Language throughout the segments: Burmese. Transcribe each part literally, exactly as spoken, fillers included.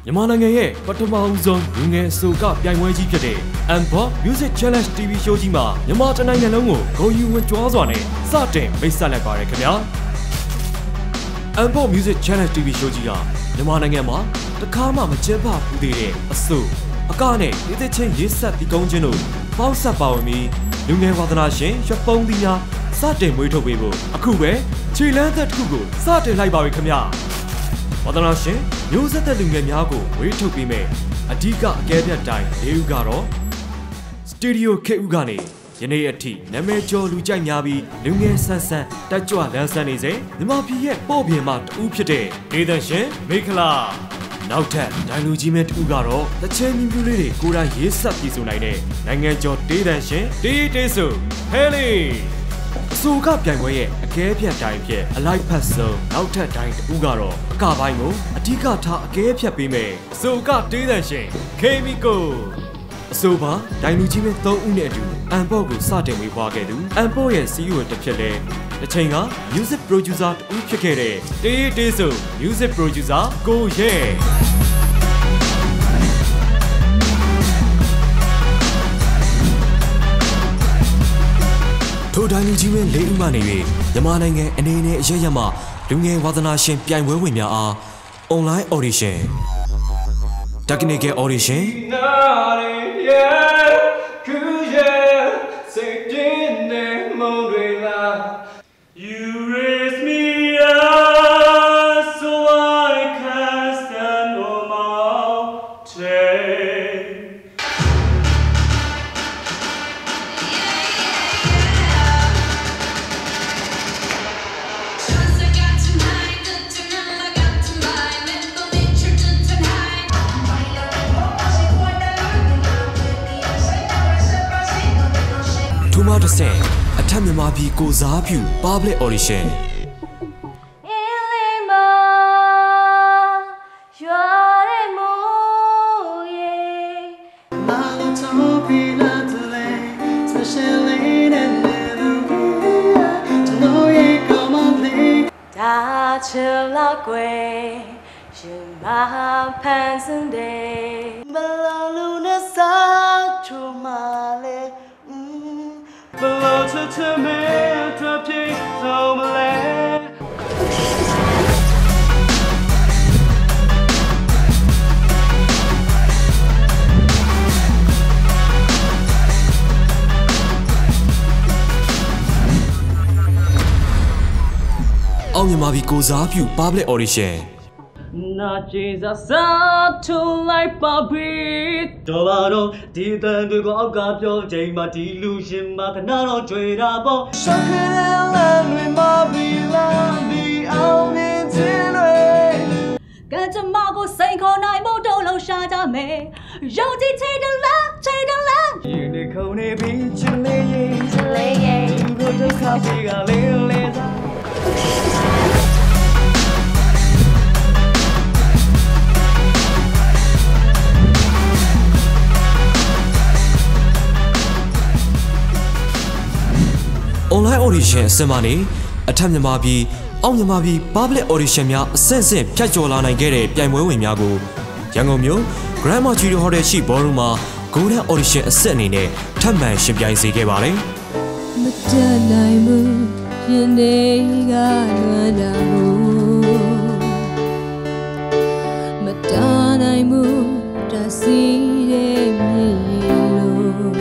မြန်မာနိုင်ငံရဲ့ပထမဆုံးလူငယ်အဆိုကပြိုင်ပွဲကြီးဖြစ်တဲ့ Amber Music Challenge တီ ဗီ show ကြီးမှာမြန်မာတိုင်းနိုင်ငံလုံးကိုဂုဏ်ယူဝတ်ကြွားစွာနဲ့စတင်မိတ်ဆက်လိုက်ပါရခင်ဗျာ Amber Music Challenge တီ ဗီ show ကြီးဟာမြန်မာနိုင်ငံမှာတခါမှမကျင်းပဘူးသေးတဲ့အဆိုအကနဲ့ဒီသချင်းရေးဆက်တီးကုန်းခြင်းတို့ပေါင်းဆက်ပါဝင်ပြီးလူငယ်ဝါသနာရှင်ရွှေပုံးသီးများစတင်မွေးထုတ်ပေးဖို့အခုပဲခြေလမ်းသက်တစ်ခုကိုစတင်လိုက်ပါပြီခင်ဗျာဝါသနာရှင်မျိုးဆက်တဲ့လူငယ်များကိုဝေးထုတ်ပေးမယ်အဓိကအကဲဖြတ်တိုင်း၄ဦးကတော့စတူဒီယို K ဦးကနေယနေ့အထိနာမည်ကျော်လူကြိုက်များပြီးလူငယ်ဆန်းဆန်းတက်ကြွလန်းဆန်းနေစေမြန်မာပြည်ရဲ့ပို့ပြင်မှာတူဖြစ်တဲ့နေသရှင်မိခလာနောက်ထပ်ဒိုင်လူကြီးမဲတူကတော့တချဲမြူးမြူးလေးတွေကိုယ်တိုင်ရေးဆက်ပြည်ဆိုနိုင်တဲ့နိုင်ငံကျော်တေးတန်ရှင်တေးတေးဆိုဟဲလီအဆိုကပြိုင်ပွဲရဲ့အကဲဖြတ်တိုင်းဖြစ်အလိုက်ဖတ်ဆုံးနောက်ထပ်တိုင်းတူကတော့အကပိုင်းကိုအဓိကထားအကဲဖြတ်ပေးမယ်အဆိုကတေးတန်ရှင်ခေမီကိုအဆိုပါဒိုင်လူကြီးမဲ၃ဦးနဲ့အတူအန်ပေါ့ကိုစတင်ဝေးပွားခဲ့သူအန်ပေါ့ရဲ့ စီ အီ အို တစ်ဖြစ်လဲတစ်ချိန်က music producer တူဖြစ်ခဲ့တဲ့တေးတေးဆို music producer ကိုရဲထိုဒိုင်လူကြီးမဲ၄ဦးမှနေ၍မြန်မာနိုင်ငံအနေနဲ့အရရမှလူငယ်ဝါသနာရှင်ပြိုင်ပွဲဝင်များအား online audition technical audition You raise me up so I can stand on mountain. Tomato say, a time you might be goes up you public audition. Below to to me, drop you so malay. Oh, you might be goes up you public audition. Not Jesus to like Bobby. Dolano, didn't do go up your day, my delusion, Macanano, trade up. So can I with Bobby, the only tin. Get a marble, Saint on I modolo shot at me. Jody, take the love, take the love. Unicorn beach, lay, lay, you go to coffee a little later. Online audition အစမှနေအထက်မြန်မာပြည်အောက်မြန်မာပြည် public audition များအဆင့်ဆင့်ဖြတ်ကျော်လာနိုင်ခဲ့တဲ့ပြိုင်ပွဲဝင်များကိုရန်ကုန်မြို့ Grand Mercury Hotel ရှိ ballroom မှာ Golden Audition အဆင့်အနေနဲ့ထပ်မံရှင်ပြိုင်စေခဲ့ပါတယ်မတတ်နိုင်ဘူးရင်တွေကလွမ်းတာဘူးမတတ်နိုင်ဘူးတစီတဲ့မြေလို့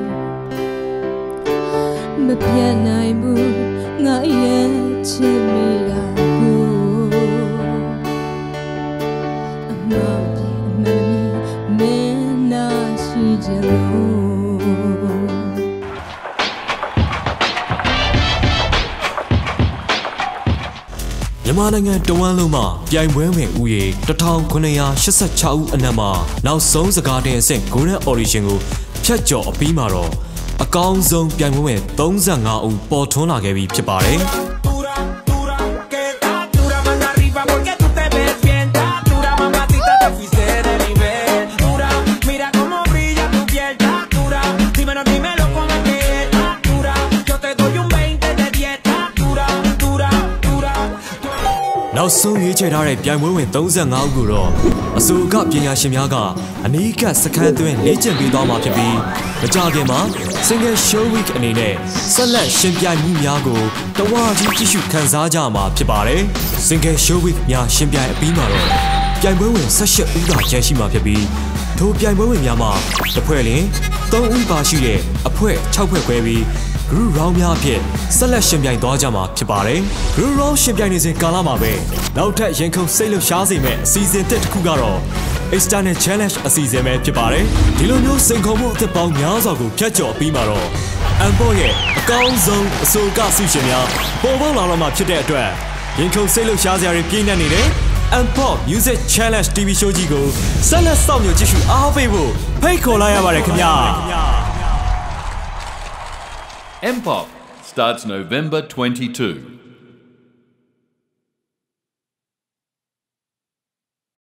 မပြတ်နိုင်ဘူးငါရဲ့ချစ်မိတာကိုအမောင်ပြေအမေမင်းနာရှိကြလို့မြန်မာနိုင်ငံတဝန်းလုံးမှာပြိုင်ပွဲဝင်ဦးရေတစ်ထောင်ခုနှစ်ရာရှစ်ဆယ့်ခြောက်ဦးအနက်မှာနောက်ဆုံးစကားတင်အဆင့် Golden Audition ကိုဖြတ်ကျော်အပြီးမှာတော့အကောင်းဆုံးပြိုင်ပွဲဝင်၃၅ဦးပေါ်ထွန်းလာခဲ့ပြီဖြစ်ပါတယ် နောက်ဆုံးရွေးချယ်ထားတဲ့ပြိုင်ပွဲဝင်သုံးဆယ့်ငါးဦးကိုတော့အဆိုကပညာရှင်များကအနီးကပ်စခန်းသွင်းလေ့ကျင့်ပေးသွားမှာဖြစ်ပြီးမကြခင်မှာ Single Show Week အနေနဲ့ဆက်လက်ရှင်ပြိုင်မှုများကိုတဝါကြီးကြည့်ရှုခန်းစားကြမှာဖြစ်ပါတယ်။ Single Show Week များရှင်ပြိုင်အပြီးမှာတော့ပြိုင်ပွဲဝင်၁၈ဦးသာကျန်ရှိမှာဖြစ်ပြီးထိုပြိုင်ပွဲဝင်များမှာတစ်ဖွဲ့လင်သုံးဦးပါရှိတဲ့အဖွဲ့၆ဖွဲ့ခွဲပြီး Group Round များအဖြစ်ဆက်လက်ရှင်ပြိုင်သွားကြမှာဖြစ်ပါတယ်။ Group Round ရှင်ပြိုင်နေစဉ်ကာလမှာပဲနောက်ထပ်ရင်ခုန်စိတ်လှုပ်ရှားစေမဲ့အစီအစဉ်တစ်ခုကတော့ External Challenge အစီအစဉ်ပဲဖြစ်ပါတယ်။ဒီလိုမျိုးစိန်ခေါ်မှုအသစ်ပေါင်းများစွာကိုဖျက်ကျော်ပြီးမှာတော့ Unpop ရဲ့အကောင်းဆုံးအဆိုကဆုရှင်များပေါ်ပေါက်လာတော့မှာဖြစ်တဲ့အတွက်ရင်ခုန်စိတ်လှုပ်ရှားစရာတွေပြည့်နေနေတဲ့ Unpop Music Challenge တီ ဗီ show ကြီးကိုဆက်လက်စောင့်မျှော်ကြည့်ရှုအားပေးဖို့ဖိတ်ခေါ်လိုက်ရပါတယ်ခင်ဗျာ။ Unpop starts November twenty-second.